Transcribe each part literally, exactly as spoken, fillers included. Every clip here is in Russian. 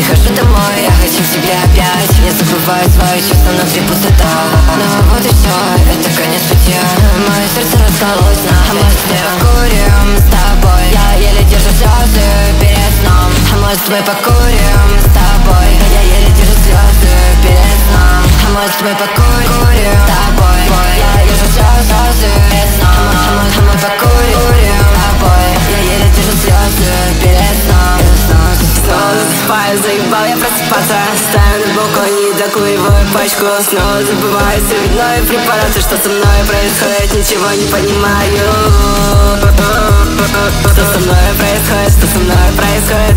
Прихожу домой, я хочу к тебе опять. Я забываю свои чувства, внутри пустота. Ну вот и все, это конец пути. Мое сердце раскололось на а может мы покурим с тобой? Я еле держу слезы перед сном. А может мы покурим с тобой? Я еле держу слезы перед сном. А может мы покурим с тобой? Я держу слезы перед сном. А может мы покурим с тобой? Я еле держу слезы перед сном. Снова засыпаю, заебал я просыпаться. Ставлю на балконе, докуриваю пачку. Снова забываю очередной препарат. И что со мной происходит, ничего не понимаю. Что со мной происходит, что со мной происходит?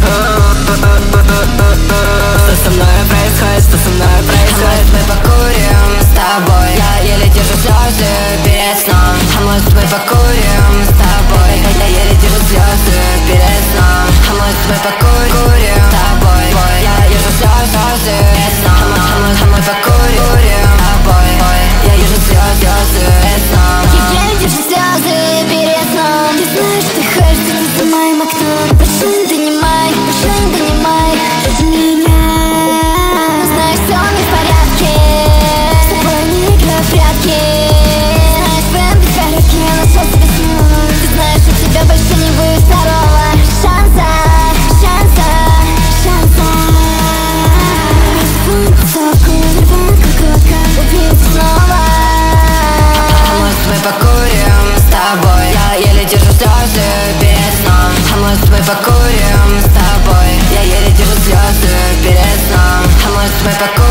Что со мной происходит, что со мной происходит? Мы покурим с тобой. Я еле держу слезы перед сном. А может мы покурим с тобой? Я еле держу слезы перед сном. А может мы покурим с тобой? Я держу слезы перед сном. А может мы покурим с тобой? Я держу слезы перед сном. Я еле держу слезы перед сном. Ты знаешь, ты хочешь, ты за моим окном. Больше не донимай, больше не донимай меня. Но знаешь, все не в порядке. С тобой не играю в прятки. Знаешь, прям без порядки, я нашел себе снова. Ты знаешь, у тебя больше не будет второго шанса, шанса, шанса. Рван, как лока, убить снова. А может мы покурим с тобой? Я еле держу слезы перед сном. А может мы покурим с тобой? Я еле держу слезы перед сном. А может мы покурим